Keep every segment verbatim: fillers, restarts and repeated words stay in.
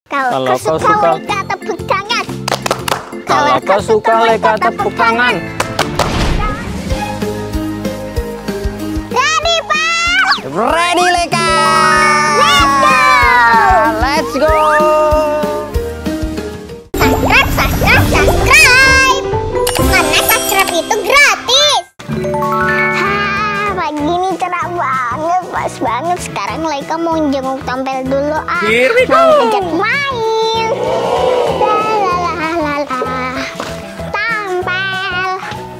Kalau kau suka Leka tepuk tangan. Kalau kau suka Leka tepuk tangan. Ready, Pak? Ready, Leka. Let's go. Let's go. Subscribe, subscribe, subscribe. Karena subscribe itu gratis. Hah, pagi ini cerah banget, pas banget. Sekarang Leka mau jenguk Tompel dulu. Ah, mau ajak main. Lalalala. Tompel.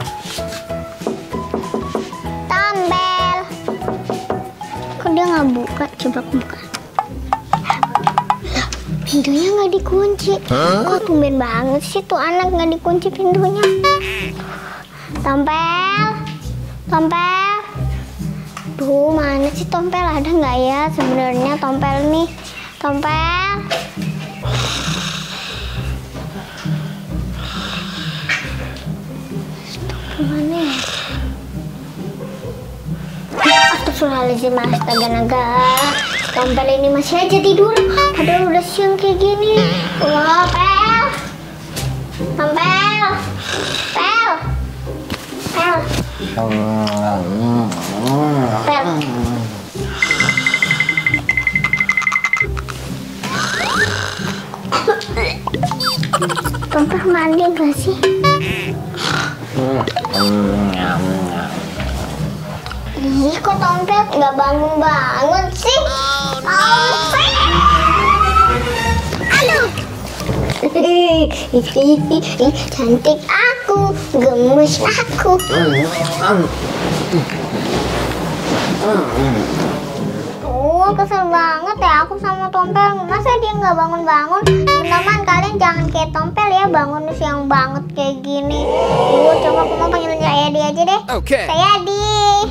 Tompel. Kok dia nggak buka? Coba buka. Pintunya nggak dikunci. Kok tumben banget sih tuh anak nggak dikunci pintunya. Tompel, Tompel. Duh, mana sih Tompel? Ada nggak ya sebenarnya Tompel nih? Tompel. Mana ya? Astagfirullahaladzim, astaga naga. Tompel ini masih aja tidur. Padahal udah siang kayak gini. Wah, Pel. Tompel. Pel. Pel. Pel. Tompel mandi gak sih? Ih, kok Tompel nggak bangun-bangun sih? Tompel! Aduh! Cantik aku, gemes aku. Oh, kesel banget ya aku sama Tompel. Masa dia nggak bangun-bangun? Teman-teman, kalian jangan kayak Tompel ya, bangun siang banget kayak gini. Oh, coba aku mau panggil Sayadi aja deh. Oke. Sayadi.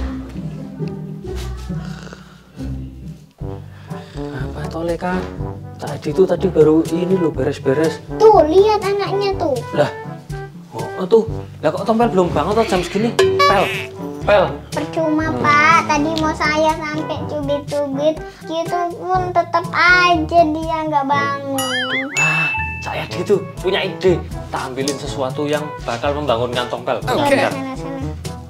Apa toh Leka? Tadi tuh tadi baru ini loh beres-beres. Tuh, lihat anaknya tuh. Lah, oh tuh. Lah kok Tompel belum bangun tuh jam segini? Pel, Pel. Percuma Pak, tadi mau saya sampai cubit-cubit, gitu pun tetap aja dia nggak bangun. Ah, saya itu punya ide. Tak ambilin sesuatu yang bakal membangunkan Tompel. Oke. Ya, sana, sana.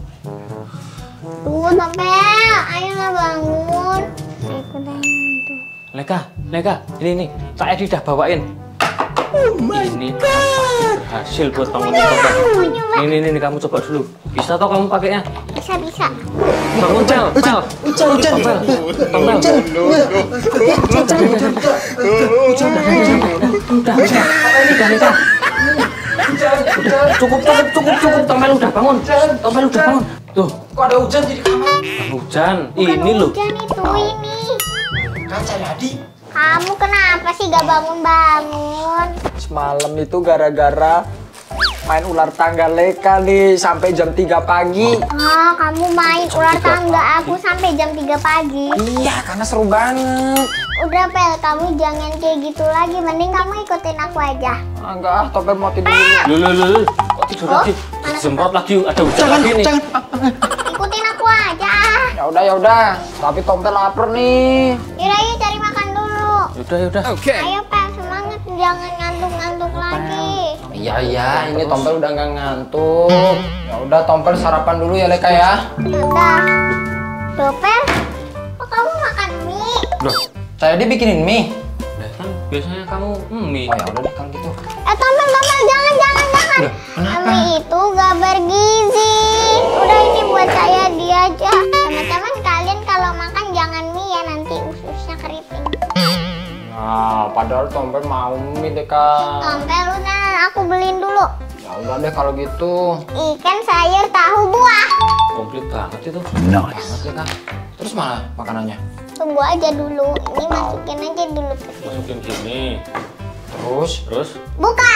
Tuh, Tompel, ayolah bangun. Ikut aja tuh. Leka, Leka, ini nih, saya udah bawain. Oh my ini God. hasil buat bangunin Tompel. Ini, ini, ini, kamu coba dulu. Bisa toh kamu pakainya? Bisa, bisa. Bangun, Pel, Pel. Hujan, hujan. Tompel, Tompel. Hujan. Hujan, hujan. Udah, udah, udah. Udah, Leka. Udah, cukup, cukup, cukup, cukup. Tompel udah bangun. Tompel udah bangun. Tuh, Kok ada hujan jadi kamar? hujan. Bukan Ini loh. hujan itu, ini. Kan Sayadi. Kamu kenapa sih gak bangun-bangun? Semalam itu gara-gara main ular tangga Leka nih sampai jam tiga pagi. Oh, kamu main ular tangga aku sampai jam tiga pagi. Iya, karena seru banget. Udah, Pel, kamu jangan kayak gitu lagi. Mending kamu ikutin aku aja. Ah, enggak, ah, Tompel mau tidur dulu. Loh, loh, loh, loh. Kok tidur lagi? Semprot lagi, ada hujan lagi nih. Ikutin aku aja. Ya udah, ya udah. Tapi Tompel lapar nih. Yaudah, yuk cari makan dulu. Yaudah, yaudah. Ayo, Pel, semangat. Jangan ngantuk-ngantuk lagi. Iya, iya. Ini Tompel udah nggak ngantuk. Ya udah, Tompel sarapan dulu ya Leka ya. Udah. Tuh, Pel, kok kamu makan mie? Loh, Sayadi bikinin mie. lah kan biasanya kamu mie. Oh ya udah deh kalau gitu. Eh, Tompel, Tompel, jangan, jangan, jangan. Loh, kenapa? Mie itu gak bergizi. Udah, ini buat saya dia aja. Teman-teman, kalian kalau makan jangan mie ya, nanti ususnya keriting. Nah, padahal Tompel mau mie deh Kak. Tompel, udah, aku beliin dulu. Ya udah deh kalau gitu. Ikan, sayur, tahu, buah. Komplit banget itu. Banget deh Kak. Terus mana makanannya? Tunggu aja dulu. Ini masukin aja dulu ke sini. Masukin sini. Terus? Terus Buka.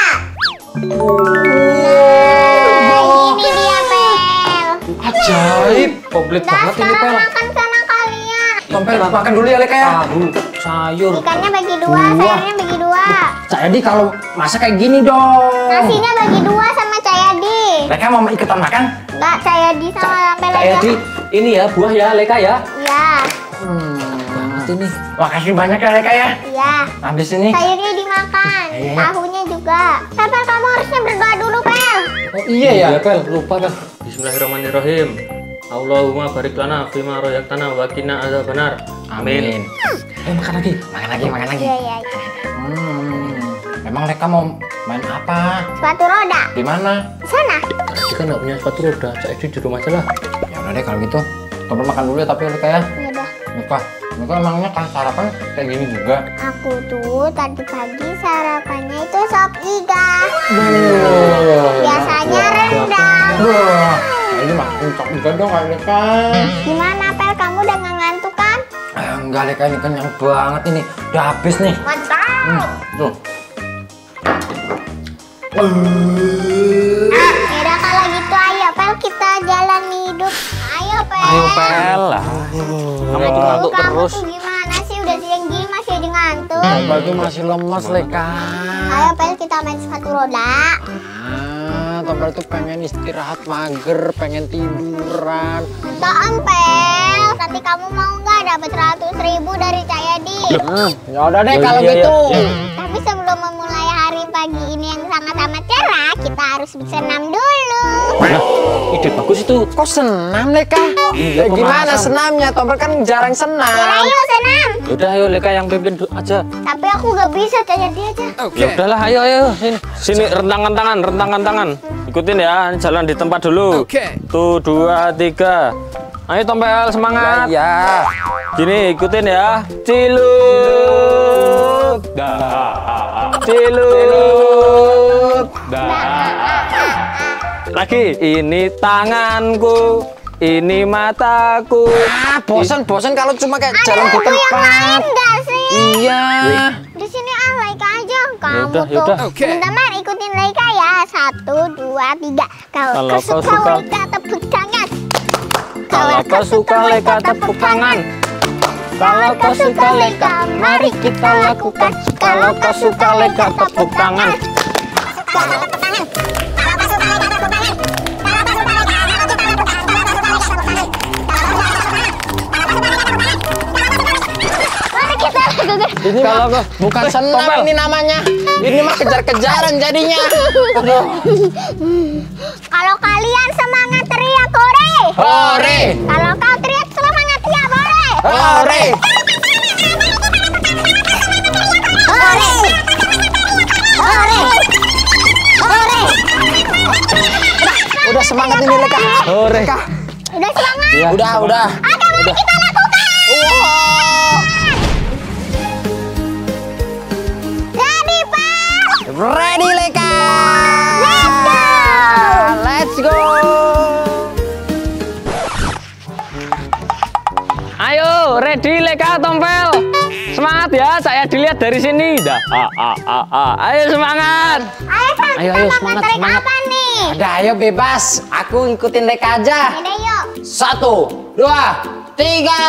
Nah, ini dia, Pel. Ajaib. komplit Dah, banget ini, Pel. sekarang makan sana kalian. Tompel makan dulu ya Leka ya. Tahu, sayur. Ikannya bagi dua, sayurnya bagi dua. Sayadi kalau masak kayak gini dong. Nasinya bagi dua sama Cayadi. Leka mau ikutan makan? Enggak, Cayadi sama Pel Kayak aja. di ini ya, buah ya, Leka ya. Ya. Hmm. mati nih. Makasih banyak ya Leka ya. Iya. Habis ini. Sayurnya dimakan, Iya. tahunya juga. Pel, kamu harusnya berdoa dulu, Pel. Oh iya ya. Iya, Pel, lupa Pel. Bismillahirrahmanirrahim. Allahumma barik lana fima royaktana wa qina adzabannar. Amin. Eh makan lagi, makan lagi, makan lagi. Iya, iya, iya. Hmm. Emang Leka mau main apa? Sepatu roda. Di mana? Di sana. Tadi kan nggak punya sepatu roda, Cak Edi di rumah aja lah. Ya udah deh kalau gitu. Tompel makan dulu ya tapi Leka ya. Iya dah. Leka, Leka emangnya kan sarapan kayak gini juga. Aku tuh tadi pagi sarapannya itu sop iga. Biasanya rendang. Wah, ini makin cok juga dong Kak Leka. Gimana, Pel? Kamu udah nggak ngantuk kan? Eh, enggak Leka, ini kenyang banget ini. Udah habis nih. Mantap. Hmm, tuh. Yaudah kalau gitu ayo, Pel, kita jalani hidup. Ayo, Pel. Ayo Pel lah. Kamu tuh ngantuk Kamu terus. tuh gimana sih? Udah siang gini masih aja ngantuk. Tompel tuh masih lemas Leka. Ayo, Pel, kita main sepatu roda. Ah, Tompel tuh pengen istirahat mager, pengen tiduran. Tahan, Pel. Nanti kamu mau nggak dapat seratus ribu dari Cak Edi? Hmm, ya udah deh Ya, kalau iya, gitu. iya, iya. Tapi sebelum memulai hari pagi ini yang sangat amat cerah, kita harus bersenam dulu. Nah, ide bagus itu. Kok senam Leka? Iya, Ya, gimana pemanasan. senamnya? Tompel kan jarang Ya, senam. ayo senam. Udah ayo Leka yang pimpin du- aja. Tapi aku nggak bisa, Cak Edi aja. Ya udahlah, ayo ayo sini. Sini rentangan tangan, rentangan tangan. Ikutin ya, jalan di tempat dulu. Oke. Tuh dua tiga. Ayo Tompel semangat. Ya. Gini ikutin ya. Cilup. Dah. Cilup. Dah. Lagi. Ini tanganku. Ini mataku. Ah, bosan bosan kalau cuma kayak Ada jalan di lagu yang lain tempat. nggak sih? Iya. Di sini ah Laika aja. Kamu Yaudah, tuh. yaudah. Teman-teman ikutin Laika ya. Satu, dua, tiga. Kalau Kalau kau kau suka suka- Laika tepuk tangan. Kalau kau suka Leka tepuk tangan. Kalau kau suka Leka, mari kita lakukan. Kalau kau suka Leka tepuk tangan. Mari kita lakukan. Ini Kalau mah kau- bukan Eh, senam Tompel. ini namanya. Ini mah kejar-kejaran jadinya. Aduh. Kalau kalian semangat teriak hore. Hore. Kalau kau teriak semangat ya hore. Hore. Hore. Hore. Hore. Udah semangat ini Leka. Hore. Leka. Udah semangat. Iya, Udah, udah. Oke, mari kita lakukan. Wow. Jadi, Pak. Ready Leka. Let's go. Let's go. Ayo, ready Leka Tompel. Semangat ya, saya dilihat dari sini. Dah. Ah, ah, ah, ah. Ayo semangat. Ayo, Pak. Ayo, kita ayo, bakal semangat, tarik semangat. apa nih? Udah ayo bebas. Aku ngikutin Leka aja. Yaudah, yuk. Satu, dua, tiga.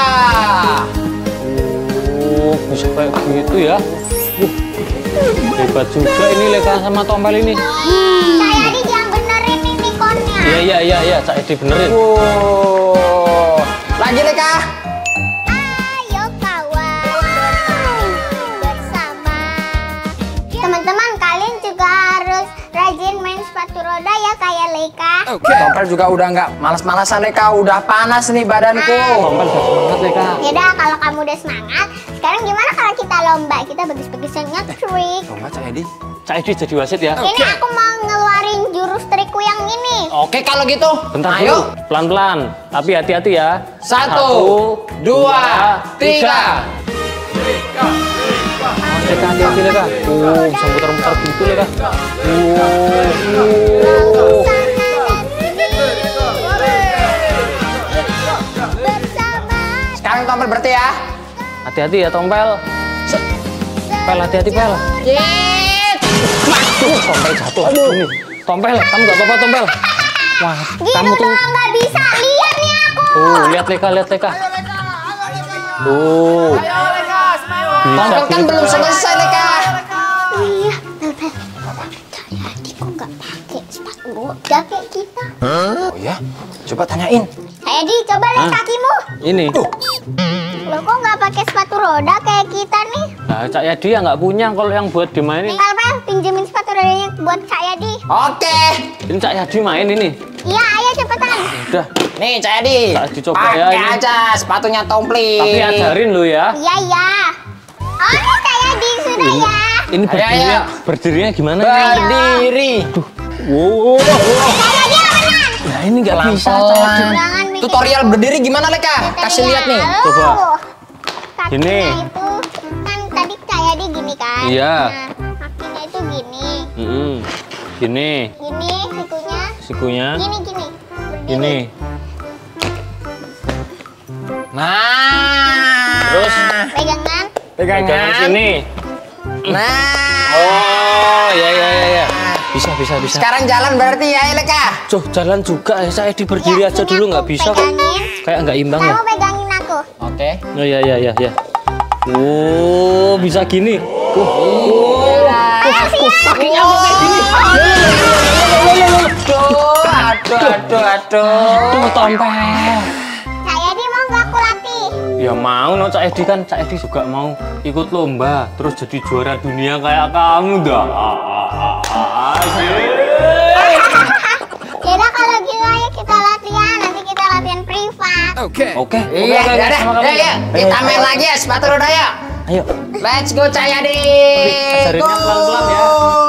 Oh, bisa kayak gitu ya. Uh, hebat juga ini Leka sama Tompel ini. Saya di yang benerin ini konnya. Iya, iya, iya, iya, Cak Edi benerin. Wow. Lagi Leka. Ayo kawan bersama. Teman-teman, kalian juga harus rajin main sepatu roda ya kayak Leka. Tompel juga udah nggak malas-malasan Leka. Udah panas nih badanku. Tompel udah semangat Leka. Yaudah, kalau kamu udah semangat, sekarang gimana kalau kita lomba? Kita bagus-bagusan nge-trick. Lomba Cak Edi. Cak Edi jadi wasit ya. Ini aku mau ngeluarin jurus trikku yang ini. Oke kalau gitu. Bentar Ayo. dulu, pelan-pelan. Tapi hati-hati ya. Satu, dua, tiga. Leka, hati-hati Leka. Oh, bisa muter-muter gitu Leka. Lalu sana dan sini. Bersama. Sekarang Tompel berarti ya. Hati-hati ya Tompel. Pel, hati-hati Pel. Yeet. Waduh, Tompel jatuh. Ini. Tompel, kamu gak apa-apa Tompel. Wah, Gitu kamu tuh. doang nggak bisa. Lihat nih aku. Tuh, lihat Leka, lihat Leka. Tuh. Bisa Tompel kan gitu. belum selesai Leka. Iya, Pel, Pel. Jadi kok nggak pakai sepatu roda kayak kita? Oh ya, coba tanyain. Kayak di, coba lihat Hah? kakimu. Ini. Tuh. Loh, Loh, kok nggak pakai sepatu roda kayak kita nih? Nah, Cak Yadi ya nggak punya kalau yang buat dimainin. Alpel, pinjemin sepatu rodanya buat Cak Yadi. Oke. Ini Cak Yadi main ini. Iya, ayo cepetan. Udah. Nih, Cak Yadi. Cak Yadi coba ya Pakai ini. aja sepatunya Tompli. Tapi ajarin lu ya. Iya, iya. Oh, ini Cak Yadi sudah ya. Ini Ayo, berdirinya, ayo. berdirinya gimana? Berdiri. Wow. Cak Yadi aman. Nah, ini nggak bisa. Cak Pelan-pelan. Yadi. Jangan bikin Tutorial berdiri gimana, Leka? Kasih lihat nih. Coba. Kakinya Gini. itu kan tadi Cak Yadi gini kan? Iya. Nah, kakinya itu gini. Mm-mm. Gini, Gini sikunya. sikunya. Gini gini. Berdiri. Gini. Nah. Terus Pegangan. pegangan Pegangan. sini. Nah. Oh, ya ya ya ya. Bisa bisa bisa. Sekarang jalan berarti ya, Leka. Cuh, jalan juga ya. Saya di berdiri Ya, aja sini dulu aku nggak bisa kok. pegangin. Kayak nggak imbang ya. Kamu pegangin aku. Oke. Oh ya ya ya ya. Oh, bisa gini. Uh, Ayo siap. kakinya kok kayak gini. Aduh, aduh, aduh, aduh. Tuh tompel. Cak Yadi mau nggak aku latih? Ya mau, no Cak Edi kan, Cak Edi juga mau ikut lomba, terus jadi juara dunia kayak kamu dah. Yaudah kalau gitu ayo kita latihan. Nanti kita latihan privat. Oke, oke, Iya, oke, ya udah. sama kamu. Ya, ya. Kita main lagi ya sepatu roda ya. Ayo, Let's go, Cak Yadi. ajarinnya pelan-pelan ya. Go.